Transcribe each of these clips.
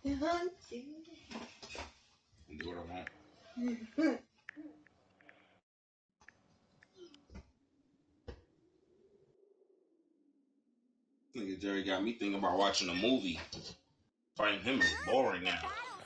Do what I want. Nigga Jerry got me thinking about watching a movie. Fighting him is boring now.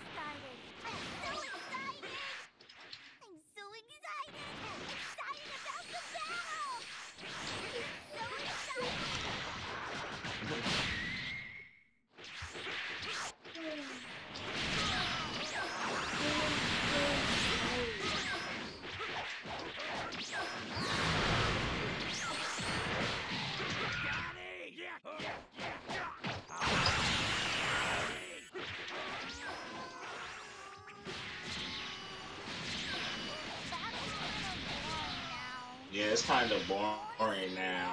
Yeah, it's kind of boring now.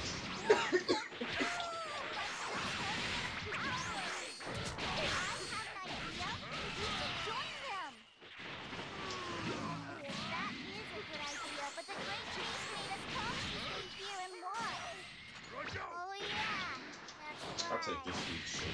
I'll take this week's shit.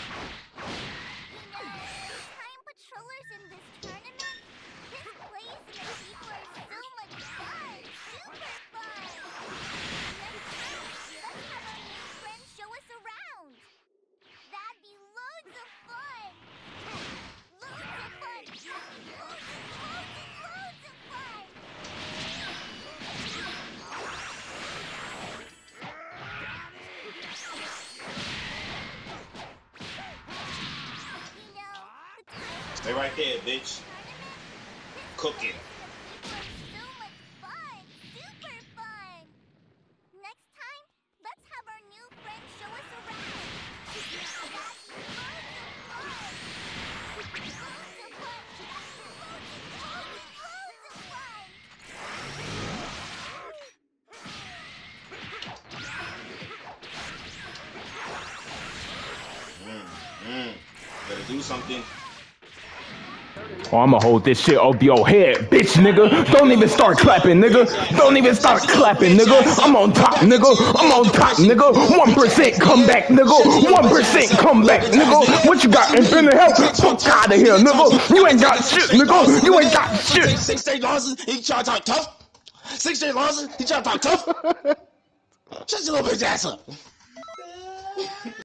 Time patrollers in this tournament? This place and the people are so much fun! Super fun! Next time, let's have our new friends show us around! That'd be loads of fun! Loads of fun! Loads of fun! Stay right there, bitch. Cooking. So much fun! Super fun! Next time, let's have our new friends show us around. That's loads of fun! Loads of fun! Better do something. Oh, I'ma hold this shit up your head, bitch, nigga. Don't even start clapping, nigga. Don't even start clapping, nigga. I'm on top, nigga. I'm on top, nigga. 1% come back, nigga. 1% come back, nigga. What you got? Infinite help? Fuck out of here, nigga. You ain't got shit, nigga. You ain't got shit. 6 straight losses, he try to talk tough. 6 straight losses, he try to talk tough. Shut your little bitch ass up.